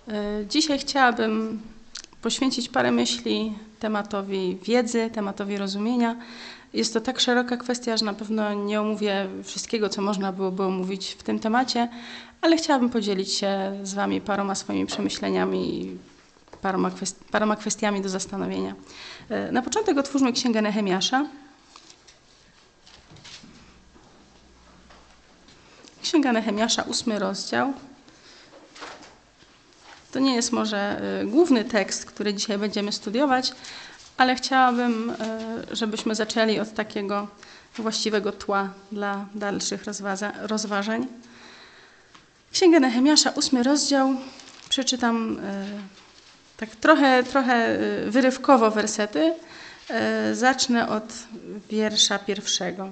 Dzisiaj chciałabym poświęcić parę myśli tematowi wiedzy, tematowi rozumienia. Jest to tak szeroka kwestia, że na pewno nie omówię wszystkiego, co można byłoby omówić w tym temacie, ale chciałabym podzielić się z Wami paroma swoimi przemyśleniami i paroma kwestiami do zastanowienia. Na początek otwórzmy Księgę Nehemiasza. Księga Nehemiasza, 8 rozdział. To nie jest może główny tekst, który dzisiaj będziemy studiować, ale chciałabym, żebyśmy zaczęli od takiego właściwego tła dla dalszych rozważań. Księga Nehemiasza, 8 rozdział. Przeczytam tak trochę wyrywkowo wersety. Zacznę od wiersza 1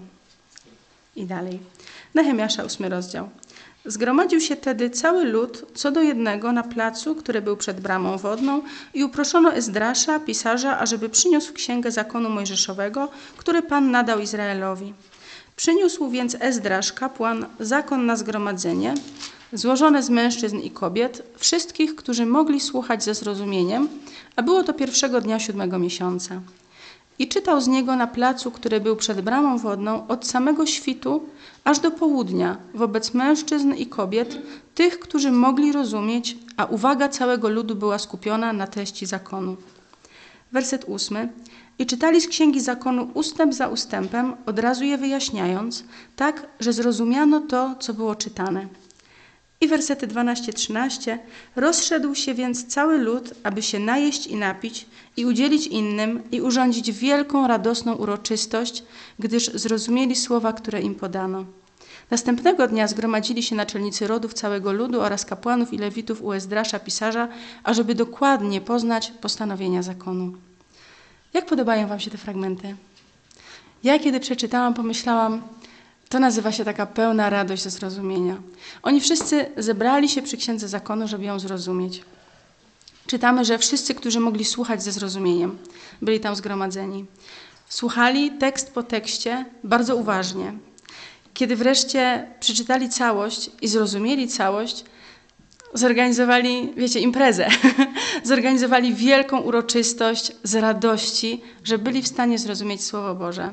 i dalej. Nehemiasza, 8 rozdział. Zgromadził się tedy cały lud co do jednego na placu, który był przed bramą wodną i uproszono Ezdrasza, pisarza, ażeby przyniósł księgę zakonu mojżeszowego, który Pan nadał Izraelowi. Przyniósł więc Ezdrasz, kapłan, zakon na zgromadzenie, złożone z mężczyzn i kobiet, wszystkich, którzy mogli słuchać ze zrozumieniem, a było to pierwszego dnia 7 miesiąca. I czytał z niego na placu, który był przed bramą wodną, od samego świtu aż do południa, wobec mężczyzn i kobiet, tych, którzy mogli rozumieć, a uwaga całego ludu była skupiona na treści zakonu. Werset 8. I czytali z księgi zakonu ustęp za ustępem, od razu je wyjaśniając, tak, że zrozumiano to, co było czytane. I wersety 12-13. Rozszedł się więc cały lud, aby się najeść i napić i udzielić innym i urządzić wielką, radosną uroczystość, gdyż zrozumieli słowa, które im podano. Następnego dnia zgromadzili się naczelnicy rodów całego ludu oraz kapłanów i lewitów u Ezdrasza, pisarza, ażeby dokładnie poznać postanowienia zakonu. Jak podobają Wam się te fragmenty? Ja, kiedy przeczytałam, pomyślałam, to nazywa się taka pełna radość ze zrozumienia. Oni wszyscy zebrali się przy Księdze Zakonu, żeby ją zrozumieć. Czytamy, że wszyscy, którzy mogli słuchać ze zrozumieniem, byli tam zgromadzeni. Słuchali tekst po tekście bardzo uważnie. Kiedy wreszcie przeczytali całość i zrozumieli całość, zorganizowali, imprezę. Zorganizowali wielką uroczystość z radości, że byli w stanie zrozumieć Słowo Boże.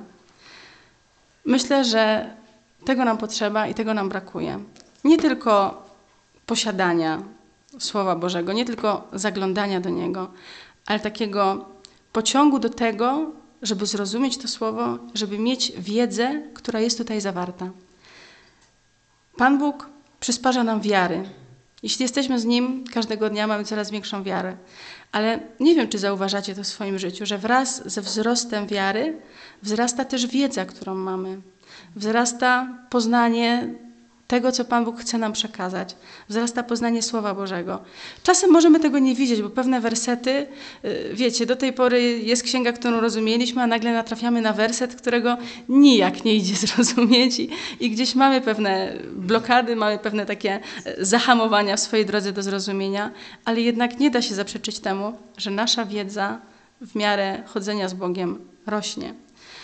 Myślę, że tego nam potrzeba i tego nam brakuje. Nie tylko posiadania Słowa Bożego, nie tylko zaglądania do Niego, ale takiego pociągu do tego, żeby zrozumieć to Słowo, żeby mieć wiedzę, która jest tutaj zawarta. Pan Bóg przysparza nam wiary. Jeśli jesteśmy z Nim, każdego dnia mamy coraz większą wiarę. Ale nie wiem, czy zauważacie to w swoim życiu, że wraz ze wzrostem wiary wzrasta też wiedza, którą mamy. Wzrasta poznanie tego, co Pan Bóg chce nam przekazać. Wzrasta poznanie Słowa Bożego. Czasem możemy tego nie widzieć, bo pewne wersety, do tej pory jest księga, którą rozumieliśmy, a nagle natrafiamy na werset, którego nijak nie idzie zrozumieć i gdzieś mamy pewne blokady, mamy pewne takie zahamowania w swojej drodze do zrozumienia, ale jednak nie da się zaprzeczyć temu, że nasza wiedza w miarę chodzenia z Bogiem rośnie.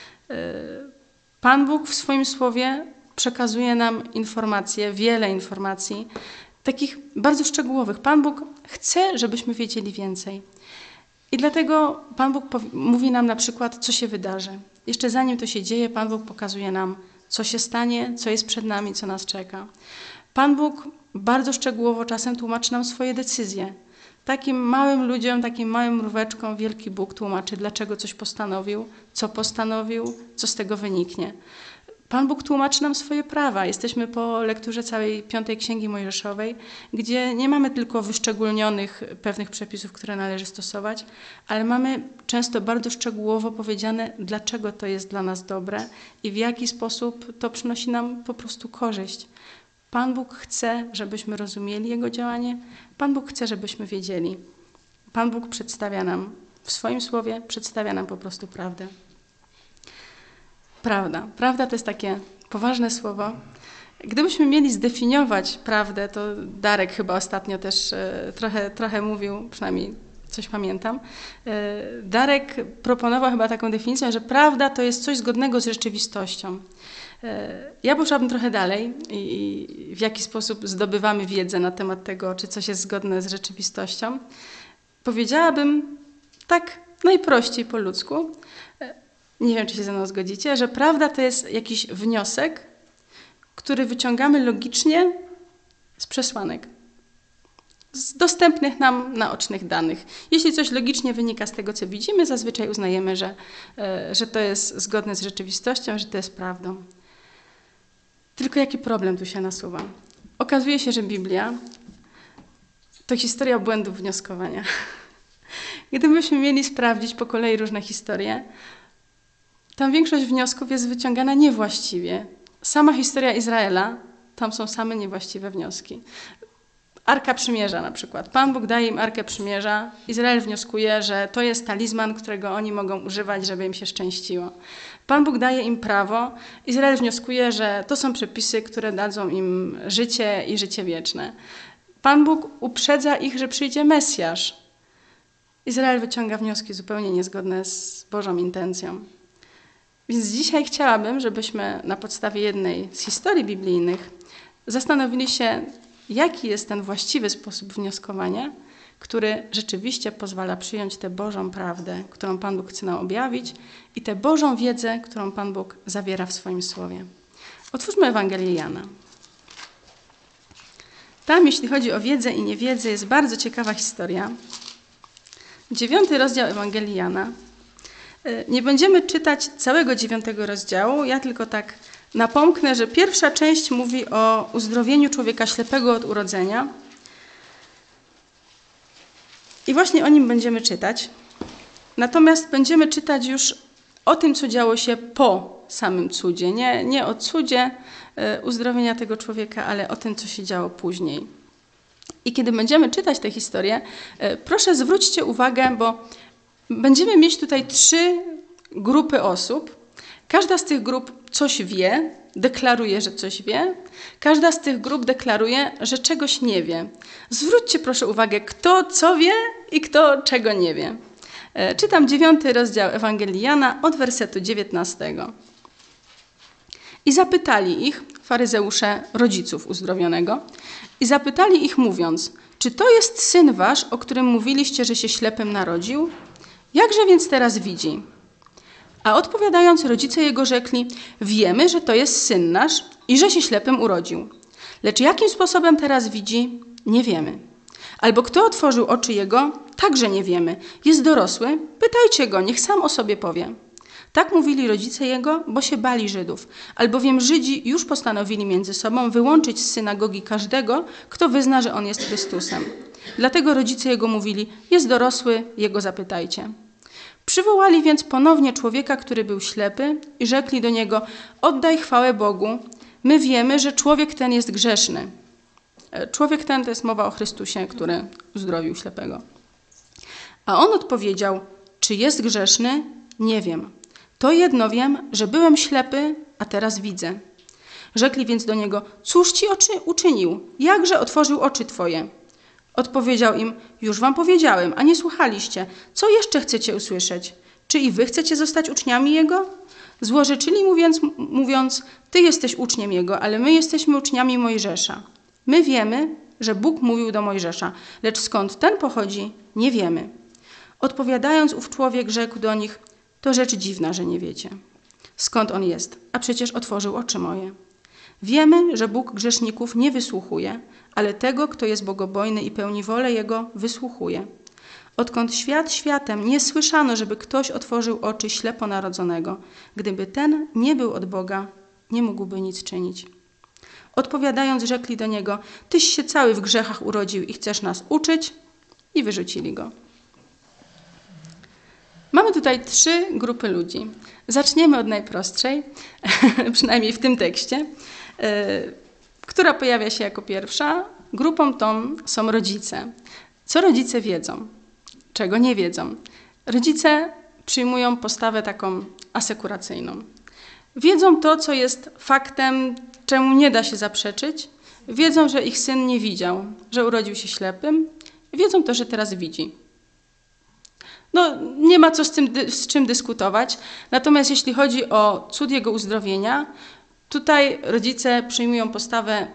Pan Bóg w swoim Słowie przekazuje nam informacje, wiele informacji, takich bardzo szczegółowych. Pan Bóg chce, żebyśmy wiedzieli więcej. I dlatego Pan Bóg mówi nam na przykład, co się wydarzy. Jeszcze zanim to się dzieje, Pan Bóg pokazuje nam, co się stanie, co jest przed nami, co nas czeka. Pan Bóg bardzo szczegółowo czasem tłumaczy nam swoje decyzje. Takim małym ludziom, takim małym mróweczkom wielki Bóg tłumaczy, dlaczego coś postanowił, co z tego wyniknie. Pan Bóg tłumaczy nam swoje prawa. Jesteśmy po lekturze całej 5 Księgi Mojżeszowej, gdzie nie mamy tylko wyszczególnionych pewnych przepisów, które należy stosować, ale mamy często bardzo szczegółowo powiedziane, dlaczego to jest dla nas dobre i w jaki sposób to przynosi nam po prostu korzyść. Pan Bóg chce, żebyśmy rozumieli Jego działanie. Pan Bóg chce, żebyśmy wiedzieli. Pan Bóg przedstawia nam w swoim Słowie, przedstawia nam po prostu prawdę. Prawda. Prawda to jest takie poważne słowo. Gdybyśmy mieli zdefiniować prawdę, to Darek chyba ostatnio też trochę mówił, przynajmniej coś pamiętam. Darek proponował chyba taką definicję, że prawda to jest coś zgodnego z rzeczywistością. Ja poszłabym trochę dalej i w jaki sposób zdobywamy wiedzę na temat tego, czy coś jest zgodne z rzeczywistością. Powiedziałabym tak najprościej po ludzku, nie wiem, czy się ze mną zgodzicie, że prawda to jest jakiś wniosek, który wyciągamy logicznie z przesłanek, z dostępnych nam naocznych danych. Jeśli coś logicznie wynika z tego, co widzimy, zazwyczaj uznajemy, że to jest zgodne z rzeczywistością, że to jest prawdą. Tylko jaki problem tu się nasuwa? Okazuje się, że Biblia to historia błędów wnioskowania. Gdybyśmy mieli sprawdzić po kolei różne historie, tam większość wniosków jest wyciągana niewłaściwie. Sama historia Izraela, tam są same niewłaściwe wnioski. Arka Przymierza na przykład. Pan Bóg daje im Arkę Przymierza. Izrael wnioskuje, że to jest talizman, którego oni mogą używać, żeby im się szczęściło. Pan Bóg daje im prawo. Izrael wnioskuje, że to są przepisy, które dadzą im życie i życie wieczne. Pan Bóg uprzedza ich, że przyjdzie Mesjasz. Izrael wyciąga wnioski zupełnie niezgodne z Bożą intencją. Więc dzisiaj chciałabym, żebyśmy na podstawie jednej z historii biblijnych zastanowili się, jaki jest ten właściwy sposób wnioskowania, który rzeczywiście pozwala przyjąć tę Bożą prawdę, którą Pan Bóg chce nam objawić i tę Bożą wiedzę, którą Pan Bóg zawiera w swoim Słowie. Otwórzmy Ewangelię Jana. Tam, jeśli chodzi o wiedzę i niewiedzę, jest bardzo ciekawa historia. 9 rozdział Ewangelii Jana. Nie będziemy czytać całego 9 rozdziału, ja tylko tak napomknę, że pierwsza część mówi o uzdrowieniu człowieka ślepego od urodzenia. I właśnie o nim będziemy czytać. Natomiast będziemy czytać już o tym, co działo się po samym cudzie. Nie o cudzie uzdrowienia tego człowieka, ale o tym, co się działo później. I kiedy będziemy czytać tę historię, proszę zwróćcie uwagę, bo będziemy mieć tutaj 3 grupy osób. Każda z tych grup coś wie, deklaruje, że coś wie. Każda z tych grup deklaruje, że czegoś nie wie. Zwróćcie proszę uwagę, kto co wie i kto czego nie wie. Czytam 9 rozdział Ewangelii Jana od wersetu 19. I zapytali ich, faryzeusze, rodziców uzdrowionego, i zapytali ich mówiąc, czy to jest syn wasz, o którym mówiliście, że się ślepym narodził? Jakże więc teraz widzi? A odpowiadając, rodzice jego rzekli, wiemy, że to jest syn nasz i że się ślepym urodził. Lecz jakim sposobem teraz widzi, nie wiemy. Albo kto otworzył oczy jego, także nie wiemy. Jest dorosły, pytajcie go, niech sam o sobie powie. Tak mówili rodzice jego, bo się bali Żydów, albowiem Żydzi już postanowili między sobą wyłączyć z synagogi każdego, kto wyzna, że on jest Chrystusem. Dlatego rodzice jego mówili, jest dorosły, jego zapytajcie. Przywołali więc ponownie człowieka, który był ślepy i rzekli do niego, oddaj chwałę Bogu, my wiemy, że człowiek ten jest grzeszny. Człowiek ten to jest mowa o Chrystusie, który uzdrowił ślepego. A on odpowiedział, czy jest grzeszny? Nie wiem. To jedno wiem, że byłem ślepy, a teraz widzę. Rzekli więc do niego, cóż ci uczynił? Jakże otworzył oczy twoje? Odpowiedział im, już wam powiedziałem, a nie słuchaliście. Co jeszcze chcecie usłyszeć? Czy i wy chcecie zostać uczniami Jego? Złorzeczyli mówiąc, ty jesteś uczniem Jego, ale my jesteśmy uczniami Mojżesza. My wiemy, że Bóg mówił do Mojżesza, lecz skąd ten pochodzi, nie wiemy. Odpowiadając, ów człowiek rzekł do nich, to rzecz dziwna, że nie wiecie. Skąd on jest? A przecież otworzył oczy moje. Wiemy, że Bóg grzeszników nie wysłuchuje, ale tego, kto jest bogobojny i pełni wolę Jego, wysłuchuje. Odkąd świat światem nie słyszano, żeby ktoś otworzył oczy ślepo narodzonego. Gdyby ten nie był od Boga, nie mógłby nic czynić. Odpowiadając, rzekli do niego, tyś się cały w grzechach urodził i chcesz nas uczyć? I wyrzucili go. Mamy tutaj 3 grupy ludzi. Zaczniemy od najprostszej, przynajmniej w tym tekście, która pojawia się jako pierwsza. Grupą tą są rodzice. Co rodzice wiedzą? Czego nie wiedzą? Rodzice przyjmują postawę taką asekuracyjną. Wiedzą to, co jest faktem, czemu nie da się zaprzeczyć. Wiedzą, że ich syn nie widział, że urodził się ślepym. Wiedzą to, że teraz widzi. No, nie ma co z czym dyskutować. Natomiast jeśli chodzi o cud jego uzdrowienia, Tutaj rodzice przyjmują postawę: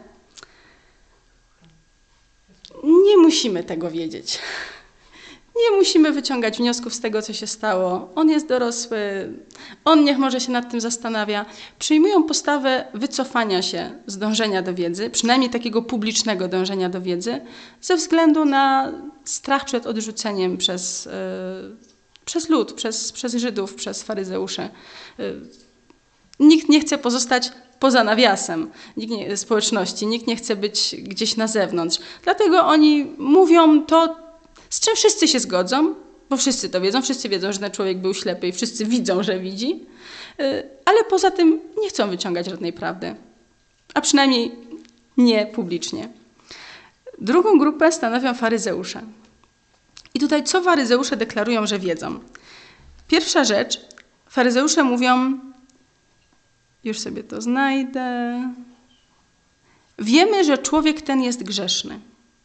nie musimy tego wiedzieć. Nie musimy wyciągać wniosków z tego, co się stało. On jest dorosły, on niech może się nad tym zastanawia. Przyjmują postawę wycofania się z dążenia do wiedzy, przynajmniej takiego publicznego dążenia do wiedzy, ze względu na strach przed odrzuceniem przez lud, przez Żydów, przez faryzeuszy. Nikt nie chce pozostać poza nawiasem społeczności, nikt nie chce być gdzieś na zewnątrz. Dlatego oni mówią to, z czym wszyscy się zgodzą, bo wszyscy to wiedzą, wszyscy wiedzą, że ten człowiek był ślepy i wszyscy widzą, że widzi, ale poza tym nie chcą wyciągać żadnej prawdy, a przynajmniej nie publicznie. Drugą grupę stanowią faryzeusze. I tutaj co faryzeusze deklarują, że wiedzą? Pierwsza rzecz, faryzeusze mówią, już sobie to znajdę, wiemy, że człowiek ten jest grzeszny.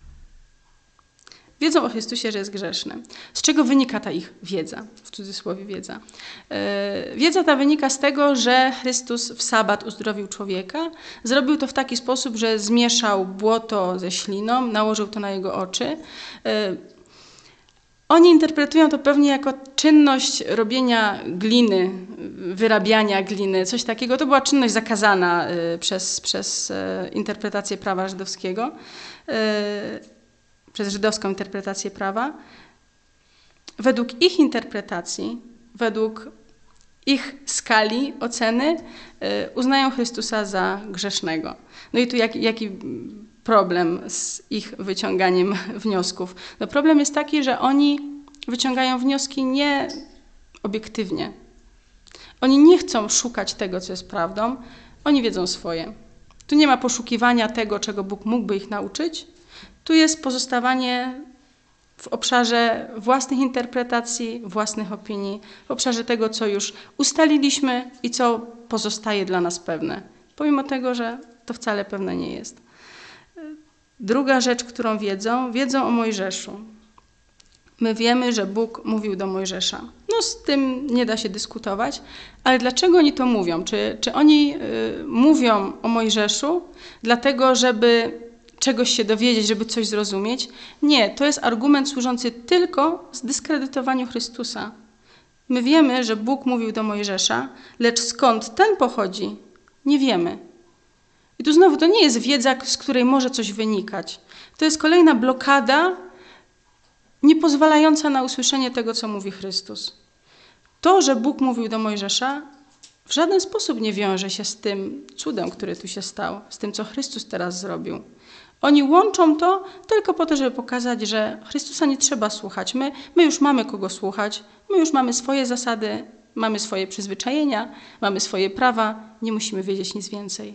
Wiedzą o Chrystusie, że jest grzeszny. Z czego wynika ta ich wiedza, w cudzysłowie wiedza? Wiedza ta wynika z tego, że Chrystus w sabat uzdrowił człowieka. Zrobił to w taki sposób, że zmieszał błoto ze śliną, nałożył to na jego oczy. Oni interpretują to pewnie jako czynność robienia gliny, wyrabiania gliny, coś takiego. To była czynność zakazana przez interpretację prawa żydowskiego. Przez żydowską interpretację prawa. Według ich interpretacji, według ich skali oceny uznają Chrystusa za grzesznego. No i tu jaki problem z ich wyciąganiem wniosków? No problem jest taki, że oni wyciągają wnioski nie obiektywnie. Oni nie chcą szukać tego, co jest prawdą. Oni wiedzą swoje. Tu nie ma poszukiwania tego, czego Bóg mógłby ich nauczyć. Tu jest pozostawanie w obszarze własnych interpretacji, własnych opinii, w obszarze tego, co już ustaliliśmy i co pozostaje dla nas pewne, pomimo tego, że to wcale pewne nie jest. Druga rzecz, którą wiedzą o Mojżeszu. My wiemy, że Bóg mówił do Mojżesza. No z tym nie da się dyskutować, ale dlaczego oni to mówią? Czy oni mówią o Mojżeszu dlatego, żeby czegoś się dowiedzieć, żeby coś zrozumieć? Nie, to jest argument służący tylko zdyskredytowaniu Chrystusa. My wiemy, że Bóg mówił do Mojżesza, lecz skąd ten pochodzi, nie wiemy. I tu znowu to nie jest wiedza, z której może coś wynikać. To jest kolejna blokada nie pozwalająca na usłyszenie tego, co mówi Chrystus. To, że Bóg mówił do Mojżesza, w żaden sposób nie wiąże się z tym cudem, który tu się stał, z tym, co Chrystus teraz zrobił. Oni łączą to tylko po to, żeby pokazać, że Chrystusa nie trzeba słuchać. My już mamy kogo słuchać, my już mamy swoje zasady, mamy swoje przyzwyczajenia, mamy swoje prawa, nie musimy wiedzieć nic więcej.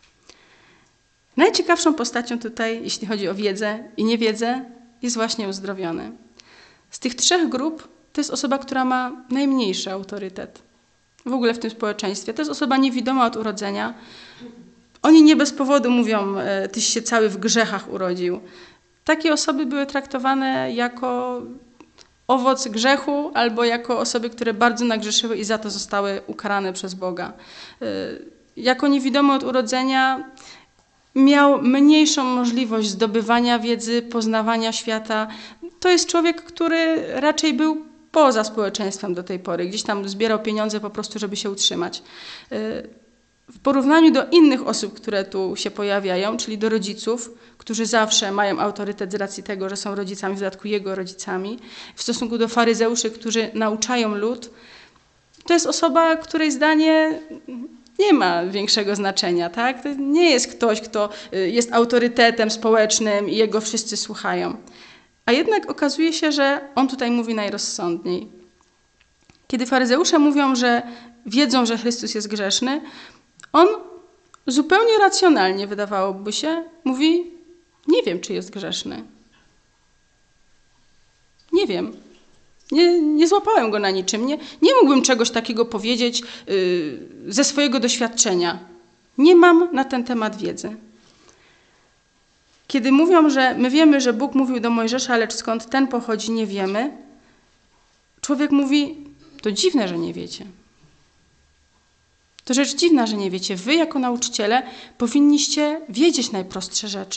Najciekawszą postacią tutaj, jeśli chodzi o wiedzę i niewiedzę, jest właśnie uzdrowiony. Z tych trzech grup to jest osoba, która ma najmniejszy autorytet w ogóle w tym społeczeństwie. To jest osoba niewidoma od urodzenia. Oni nie bez powodu mówią, tyś się cały w grzechach urodził. Takie osoby były traktowane jako owoc grzechu albo jako osoby, które bardzo nagrzeszyły i za to zostały ukarane przez Boga. Jako niewidomy od urodzenia miał mniejszą możliwość zdobywania wiedzy, poznawania świata. To jest człowiek, który raczej był poza społeczeństwem do tej pory. Gdzieś tam zbierał pieniądze po prostu, żeby się utrzymać. W porównaniu do innych osób, które tu się pojawiają, czyli do rodziców, którzy zawsze mają autorytet z racji tego, że są rodzicami, w dodatku jego rodzicami, w stosunku do faryzeuszy, którzy nauczają lud, to jest osoba, której zdanie nie ma większego znaczenia. Tak? To nie jest ktoś, kto jest autorytetem społecznym i jego wszyscy słuchają. A jednak okazuje się, że on tutaj mówi najrozsądniej. Kiedy faryzeusze mówią, że wiedzą, że Chrystus jest grzeszny, on zupełnie racjonalnie, wydawałoby się, mówi: nie wiem, czy jest grzeszny. Nie wiem. Nie złapałem go na niczym. Nie mógłbym czegoś takiego powiedzieć ze swojego doświadczenia. Nie mam na ten temat wiedzy. Kiedy mówią, że my wiemy, że Bóg mówił do Mojżesza, lecz skąd ten pochodzi, nie wiemy, człowiek mówi: to dziwne, że nie wiecie. To rzecz dziwna, że nie wiecie. Wy jako nauczyciele powinniście wiedzieć najprostsze rzeczy.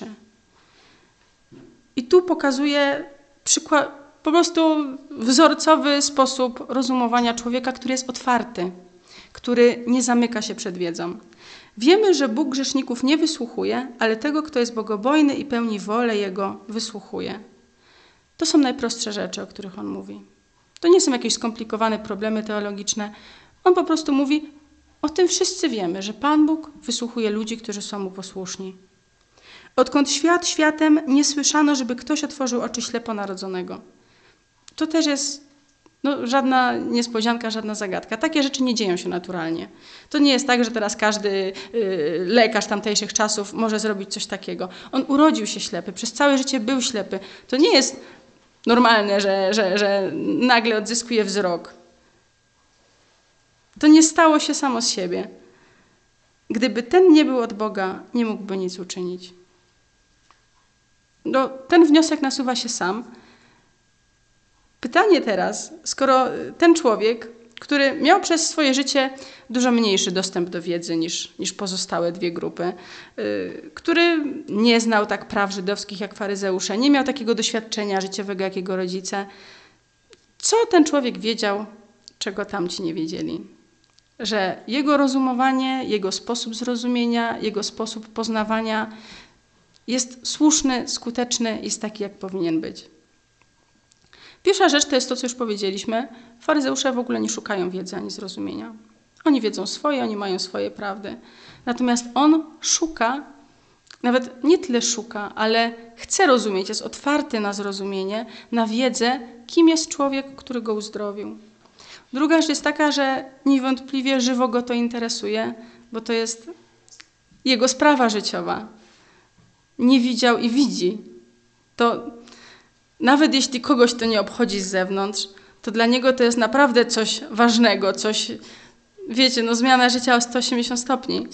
I tu pokazuje przykład, po prostu wzorcowy sposób rozumowania człowieka, który jest otwarty, który nie zamyka się przed wiedzą. Wiemy, że Bóg grzeszników nie wysłuchuje, ale tego, kto jest bogobojny i pełni wolę Jego, wysłuchuje. To są najprostsze rzeczy, o których On mówi. To nie są jakieś skomplikowane problemy teologiczne. On po prostu mówi, o tym wszyscy wiemy, że Pan Bóg wysłuchuje ludzi, którzy są Mu posłuszni. Odkąd świat światem, nie słyszano, żeby ktoś otworzył oczy śleponarodzonego. To też jest żadna niespodzianka, żadna zagadka. Takie rzeczy nie dzieją się naturalnie. To nie jest tak, że teraz każdy lekarz tamtejszych czasów może zrobić coś takiego. On urodził się ślepy, przez całe życie był ślepy. To nie jest normalne, że nagle odzyskuje wzrok. To nie stało się samo z siebie. Gdyby ten nie był od Boga, nie mógłby nic uczynić. Ten wniosek nasuwa się sam. Pytanie teraz, skoro ten człowiek, który miał przez swoje życie dużo mniejszy dostęp do wiedzy niż pozostałe dwie grupy, który nie znał tak praw żydowskich jak faryzeusze, nie miał takiego doświadczenia życiowego jak jego rodzice, co ten człowiek wiedział, czego tamci nie wiedzieli? Że jego rozumowanie, jego sposób zrozumienia, jego sposób poznawania jest słuszny, skuteczny, jest taki, jak powinien być. Pierwsza rzecz to jest to, co już powiedzieliśmy. Faryzeusze w ogóle nie szukają wiedzy ani zrozumienia. Oni wiedzą swoje, oni mają swoje prawdy. Natomiast on szuka, nawet nie tyle szuka, ale chce rozumieć, jest otwarty na zrozumienie, na wiedzę, kim jest człowiek, który go uzdrowił. Druga rzecz jest taka, że niewątpliwie żywo go to interesuje, bo to jest jego sprawa życiowa. Nie widział i widzi. To nawet jeśli kogoś to nie obchodzi z zewnątrz, to dla niego to jest naprawdę coś ważnego, coś, wiecie, zmiana życia o 180 stopni.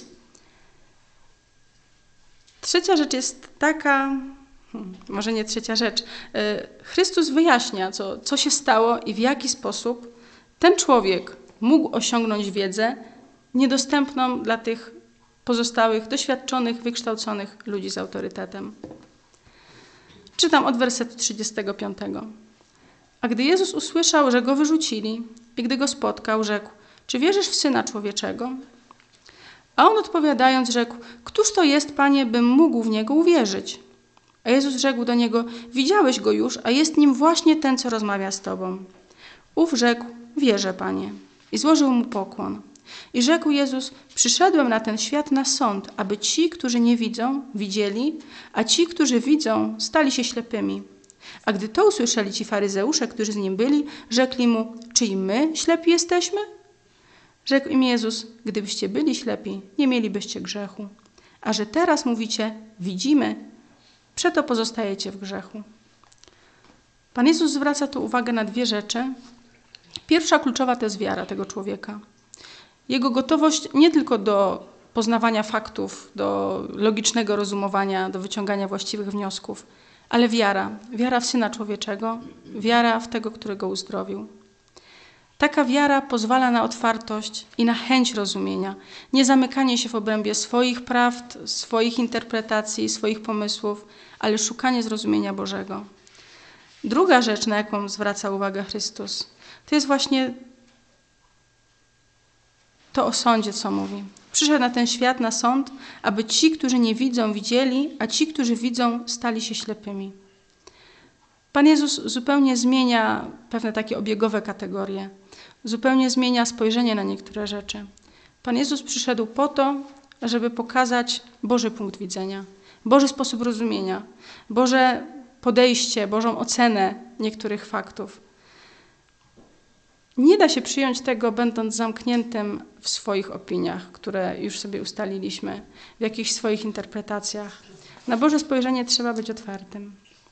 Trzecia rzecz jest taka, może nie trzecia rzecz, Chrystus wyjaśnia, co się stało i w jaki sposób ten człowiek mógł osiągnąć wiedzę niedostępną dla tych pozostałych, doświadczonych, wykształconych ludzi z autorytetem. Czytam od wersetu 35. A gdy Jezus usłyszał, że go wyrzucili i gdy go spotkał, rzekł, czy wierzysz w Syna Człowieczego? A on odpowiadając rzekł, któż to jest, Panie, bym mógł w Niego uwierzyć? A Jezus rzekł do niego, widziałeś go już, a jest nim właśnie ten, co rozmawia z tobą. Ów rzekł, wierzę, Panie. I złożył mu pokłon. I rzekł Jezus, przyszedłem na ten świat na sąd, aby ci, którzy nie widzą, widzieli, a ci, którzy widzą, stali się ślepymi. A gdy to usłyszeli ci faryzeusze, którzy z nim byli, rzekli mu, czy i my ślepi jesteśmy? Rzekł im Jezus, gdybyście byli ślepi, nie mielibyście grzechu. A że teraz mówicie, widzimy, przeto pozostajecie w grzechu. Pan Jezus zwraca tu uwagę na dwie rzeczy. Pierwsza kluczowa to jest wiara tego człowieka. Jego gotowość nie tylko do poznawania faktów, do logicznego rozumowania, do wyciągania właściwych wniosków, ale wiara. Wiara w Syna Człowieczego, wiara w tego, który go uzdrowił. Taka wiara pozwala na otwartość i na chęć rozumienia, nie zamykanie się w obrębie swoich prawd, swoich interpretacji, swoich pomysłów, ale szukanie zrozumienia Bożego. Druga rzecz, na jaką zwraca uwagę Chrystus, to jest właśnie to o sądzie, co mówi. Przyszedł na ten świat, na sąd, aby ci, którzy nie widzą, widzieli, a ci, którzy widzą, stali się ślepymi. Pan Jezus zupełnie zmienia pewne takie obiegowe kategorie. Zupełnie zmienia spojrzenie na niektóre rzeczy. Pan Jezus przyszedł po to, żeby pokazać Boży punkt widzenia, Boży sposób rozumienia, Boże podejście, Bożą ocenę niektórych faktów. Nie da się przyjąć tego, będąc zamkniętym w swoich opiniach, które już sobie ustaliliśmy, w jakichś swoich interpretacjach. Na Boże spojrzenie trzeba być otwartym.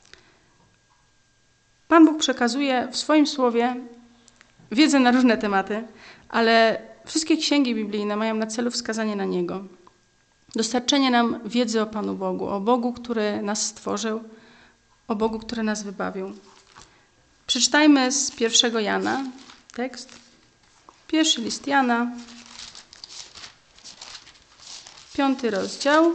Pan Bóg przekazuje w swoim słowie wiedzę na różne tematy, ale wszystkie księgi biblijne mają na celu wskazanie na Niego. Dostarczenie nam wiedzy o Panu Bogu, o Bogu, który nas stworzył, o Bogu, który nas wybawił. Przeczytajmy z 1 Jana tekst. Pierwszy list Jana, 5 rozdział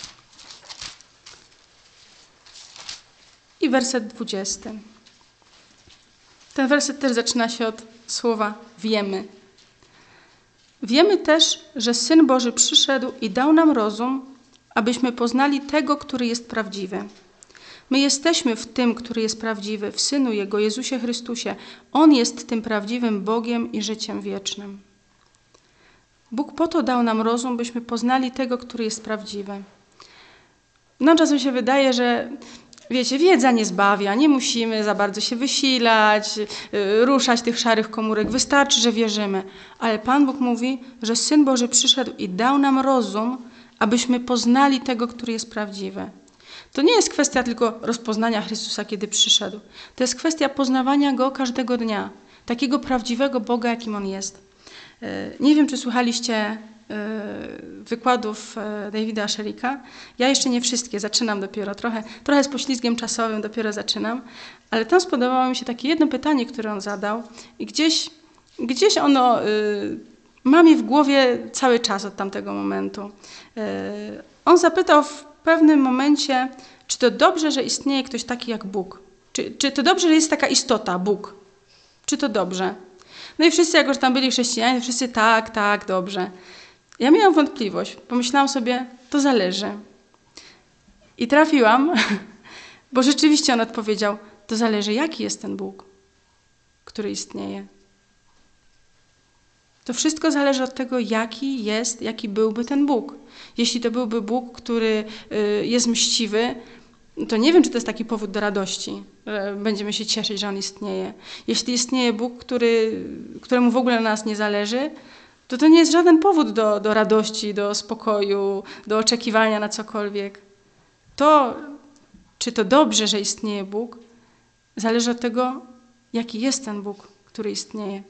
i werset 20. Ten werset też zaczyna się od słowa wiemy. Wiemy też, że Syn Boży przyszedł i dał nam rozum, abyśmy poznali tego, który jest prawdziwy. My jesteśmy w tym, który jest prawdziwy, w Synu Jego, Jezusie Chrystusie. On jest tym prawdziwym Bogiem i życiem wiecznym. Bóg po to dał nam rozum, byśmy poznali tego, który jest prawdziwy. Nam czasem się wydaje, że wiecie, wiedza nie zbawia, nie musimy za bardzo się wysilać, ruszać tych szarych komórek. Wystarczy, że wierzymy. Ale Pan Bóg mówi, że Syn Boży przyszedł i dał nam rozum, abyśmy poznali tego, który jest prawdziwy. To nie jest kwestia tylko rozpoznania Chrystusa, kiedy przyszedł. To jest kwestia poznawania Go każdego dnia. Takiego prawdziwego Boga, jakim On jest. Nie wiem, czy słuchaliście wykładów Davida Shericka. Ja jeszcze nie wszystkie, zaczynam dopiero. Trochę z poślizgiem czasowym dopiero zaczynam. Ale tam spodobało mi się takie jedno pytanie, które on zadał. I gdzieś ono ma mi w głowie cały czas od tamtego momentu. On zapytał w pewnym momencie, czy to dobrze, że istnieje ktoś taki jak Bóg? Czy to dobrze, że jest taka istota, Bóg? Czy to dobrze? No i wszyscy, jak już tam byli chrześcijanie, wszyscy tak, dobrze. Ja miałam wątpliwość. Pomyślałam sobie, to zależy. I trafiłam, bo rzeczywiście on odpowiedział, to zależy, jaki jest ten Bóg, który istnieje. To wszystko zależy od tego, jaki byłby ten Bóg. Jeśli to byłby Bóg, który jest mściwy, to nie wiem, czy to jest taki powód do radości, że będziemy się cieszyć, że On istnieje. Jeśli istnieje Bóg, któremu w ogóle na nas nie zależy, to nie jest żaden powód do radości, do spokoju, do oczekiwania na cokolwiek. To, czy to dobrze, że istnieje Bóg, zależy od tego, jaki jest ten Bóg, który istnieje.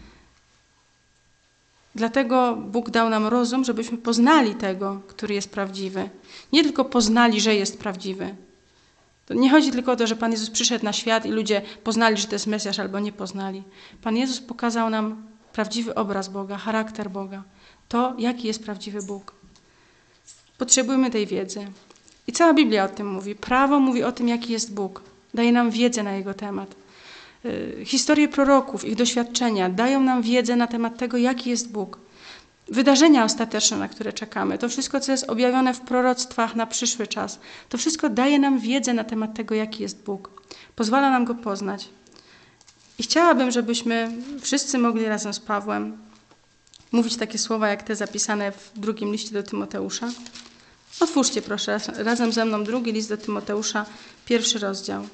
Dlatego Bóg dał nam rozum, żebyśmy poznali tego, który jest prawdziwy. Nie tylko poznali, że jest prawdziwy. To nie chodzi tylko o to, że Pan Jezus przyszedł na świat i ludzie poznali, że to jest Mesjasz, albo nie poznali. Pan Jezus pokazał nam prawdziwy obraz Boga, charakter Boga. To, jaki jest prawdziwy Bóg. Potrzebujemy tej wiedzy. I cała Biblia o tym mówi. Prawo mówi o tym, jaki jest Bóg. Daje nam wiedzę na Jego temat. Historie proroków, ich doświadczenia dają nam wiedzę na temat tego, jaki jest Bóg. Wydarzenia ostateczne, na które czekamy, to wszystko, co jest objawione w proroctwach na przyszły czas, to wszystko daje nam wiedzę na temat tego, jaki jest Bóg. Pozwala nam Go poznać. I chciałabym, żebyśmy wszyscy mogli razem z Pawłem mówić takie słowa, jak te zapisane w drugim liście do Tymoteusza. Otwórzcie proszę razem ze mną drugi list do Tymoteusza, 1 rozdział.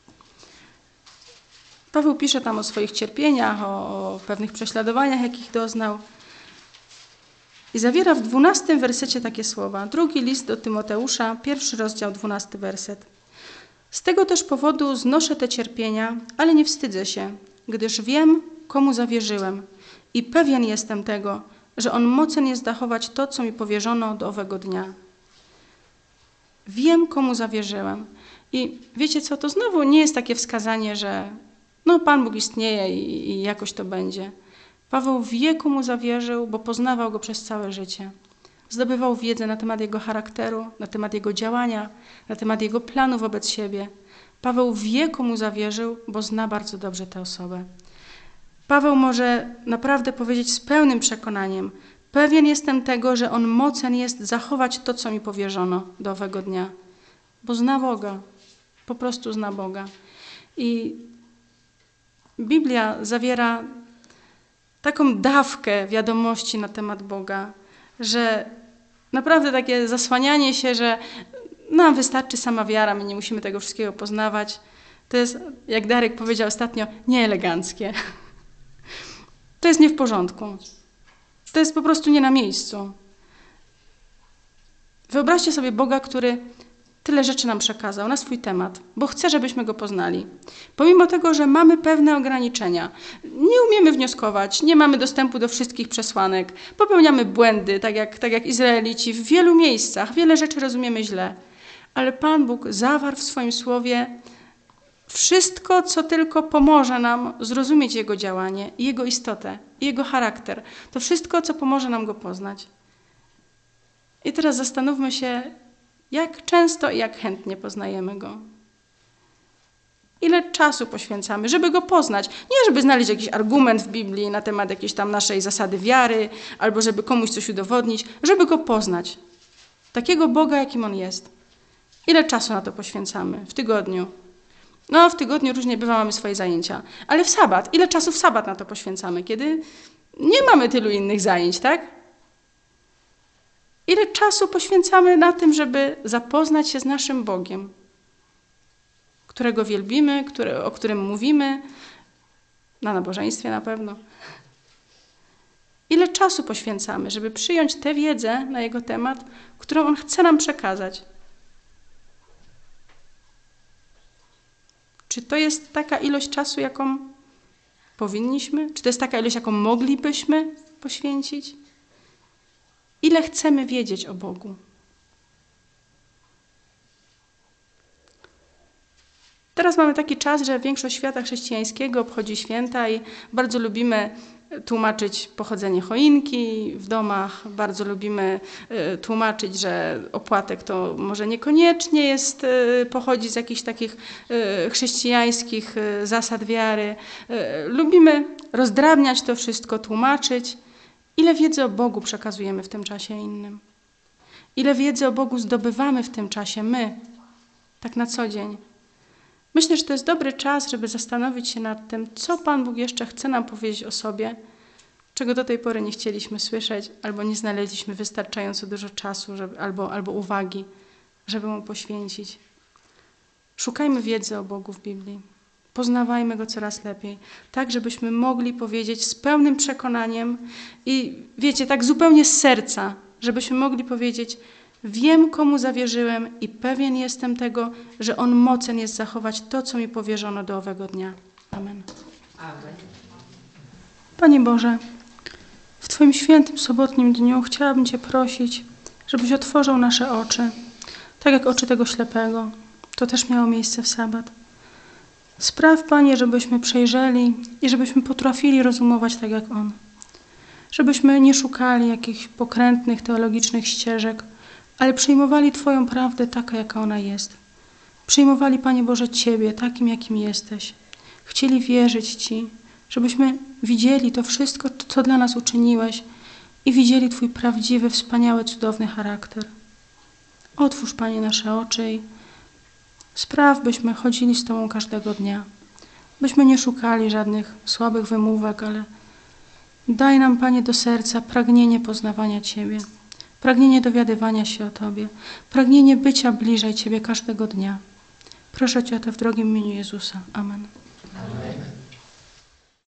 Paweł pisze tam o swoich cierpieniach, o pewnych prześladowaniach, jakich doznał. I zawiera w 12 wersecie takie słowa. Drugi list do Tymoteusza, 1 rozdział, 12 werset. Z tego też powodu znoszę te cierpienia, ale nie wstydzę się, gdyż wiem, komu zawierzyłem i pewien jestem tego, że on mocen jest zachować to, co mi powierzono do owego dnia. Wiem, komu zawierzyłem. I wiecie co, to znowu nie jest takie wskazanie, że Pan Bóg istnieje i jakoś to będzie. Paweł wie, komu zawierzył, bo poznawał Go przez całe życie. Zdobywał wiedzę na temat Jego charakteru, na temat Jego działania, na temat Jego planu wobec siebie. Paweł wie, komu zawierzył, bo zna bardzo dobrze tę osobę. Paweł może naprawdę powiedzieć z pełnym przekonaniem, pewien jestem tego, że on mocen jest zachować to, co mi powierzono do owego dnia. Bo zna Boga. Po prostu zna Boga. I Biblia zawiera taką dawkę wiadomości na temat Boga, że naprawdę takie zasłanianie się, że nam wystarczy sama wiara, my nie musimy tego wszystkiego poznawać, to jest, jak Darek powiedział ostatnio, nieeleganckie. To jest nie w porządku. To jest po prostu nie na miejscu. Wyobraźcie sobie Boga, który tyle rzeczy nam przekazał na swój temat, bo chce, żebyśmy Go poznali. Pomimo tego, że mamy pewne ograniczenia, nie umiemy wnioskować, nie mamy dostępu do wszystkich przesłanek, popełniamy błędy, tak jak Izraelici w wielu miejscach, wiele rzeczy rozumiemy źle. Ale Pan Bóg zawarł w swoim słowie wszystko, co tylko pomoże nam zrozumieć Jego działanie, Jego istotę, Jego charakter. To wszystko, co pomoże nam Go poznać. I teraz zastanówmy się, jak często i jak chętnie poznajemy Go. Ile czasu poświęcamy, żeby Go poznać. Nie żeby znaleźć jakiś argument w Biblii na temat jakiejś tam naszej zasady wiary, albo żeby komuś coś udowodnić, żeby Go poznać. Takiego Boga, jakim On jest. Ile czasu na to poświęcamy w tygodniu? No, w tygodniu różnie bywa, mamy swoje zajęcia. Ale w sabat, ile czasu w sabat na to poświęcamy, kiedy nie mamy tylu innych zajęć, tak? Ile czasu poświęcamy na tym, żeby zapoznać się z naszym Bogiem, którego wielbimy, o którym mówimy, na nabożeństwie na pewno. Ile czasu poświęcamy, żeby przyjąć tę wiedzę na Jego temat, którą On chce nam przekazać? Czy to jest taka ilość czasu, jaką powinniśmy? Czy to jest taka ilość, jaką moglibyśmy poświęcić? Ile chcemy wiedzieć o Bogu? Teraz mamy taki czas, że większość świata chrześcijańskiego obchodzi święta i bardzo lubimy tłumaczyć pochodzenie choinki w domach, bardzo lubimy tłumaczyć, że opłatek to może niekoniecznie pochodzi z jakichś takich chrześcijańskich zasad wiary. Lubimy rozdrabniać to wszystko, tłumaczyć. Ile wiedzy o Bogu przekazujemy w tym czasie innym? Ile wiedzy o Bogu zdobywamy w tym czasie my, tak na co dzień? Myślę, że to jest dobry czas, żeby zastanowić się nad tym, co Pan Bóg jeszcze chce nam powiedzieć o sobie, czego do tej pory nie chcieliśmy słyszeć, albo nie znaleźliśmy wystarczająco dużo czasu albo uwagi, żeby Mu poświęcić. Szukajmy wiedzy o Bogu w Biblii. Poznawajmy Go coraz lepiej, tak żebyśmy mogli powiedzieć z pełnym przekonaniem i wiecie, tak zupełnie z serca, żebyśmy mogli powiedzieć: wiem, komu zawierzyłem i pewien jestem tego, że On mocen jest zachować to, co mi powierzono do owego dnia. Amen. Amen. Panie Boże, w Twoim świętym, sobotnim dniu chciałabym Cię prosić, żebyś otworzył nasze oczy, tak jak oczy tego ślepego. To też miało miejsce w sabat. Spraw, Panie, żebyśmy przejrzeli i żebyśmy potrafili rozumować tak jak On. Żebyśmy nie szukali jakichś pokrętnych, teologicznych ścieżek, ale przyjmowali Twoją prawdę taka, jaka ona jest. Przyjmowali, Panie Boże, Ciebie takim, jakim jesteś. Chcieli wierzyć Ci, żebyśmy widzieli to wszystko, co dla nas uczyniłeś i widzieli Twój prawdziwy, wspaniały, cudowny charakter. Otwórz, Panie, nasze oczy i spraw, byśmy chodzili z Tobą każdego dnia. Byśmy nie szukali żadnych słabych wymówek, ale daj nam, Panie, do serca pragnienie poznawania Ciebie, pragnienie dowiadywania się o Tobie, pragnienie bycia bliżej Ciebie każdego dnia. Proszę Cię o to w drogim imieniu Jezusa. Amen.